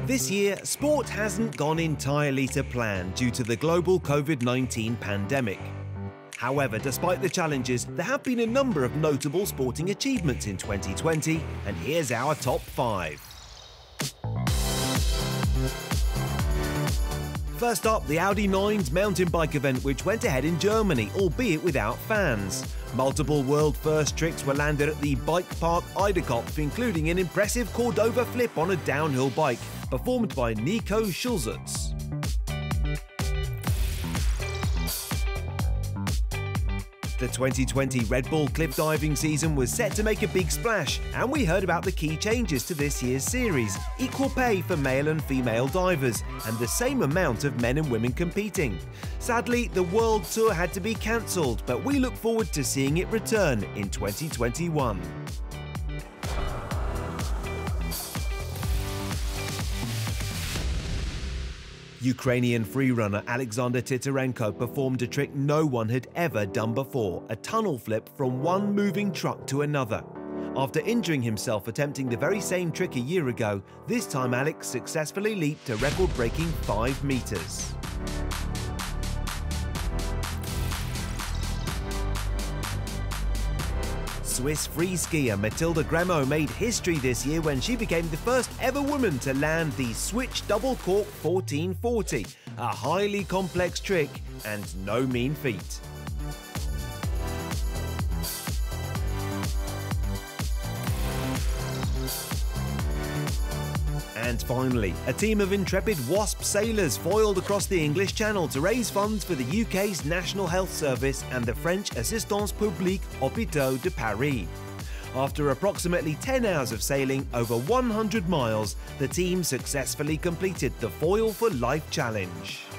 This year, sport hasn't gone entirely to plan due to the global COVID-19 pandemic. However, despite the challenges, there have been a number of notable sporting achievements in 2020, and here's our top 5. First up, the Audi 9's mountain bike event, which went ahead in Germany, albeit without fans. Multiple world-first tricks were landed at the Bike Park Eidekopf, including an impressive Cordova flip on a downhill bike, performed by Nico Schulzertz. The 2020 Red Bull cliff diving season was set to make a big splash, and we heard about the key changes to this year's series: equal pay for male and female divers, and the same amount of men and women competing. Sadly, the World Tour had to be cancelled, but we look forward to seeing it return in 2021. Ukrainian freerunner Alexander Titarenko performed a trick no one had ever done before, a tunnel flip from one moving truck to another. After injuring himself attempting the very same trick a year ago, this time Alex successfully leaped a record-breaking 5 meters. Swiss free skier Mathilde Gremo made history this year when she became the first ever woman to land the Switch Double Cork 1440, a highly complex trick and no mean feat. And finally, a team of intrepid WASP sailors foiled across the English Channel to raise funds for the UK's National Health Service and the French Assistance Publique Hôpitaux de Paris. After approximately 10 hours of sailing over 100 miles, the team successfully completed the Foil for Life challenge.